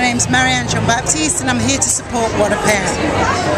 name's Marianne Jean-Baptiste and I'm here to support What a Pair.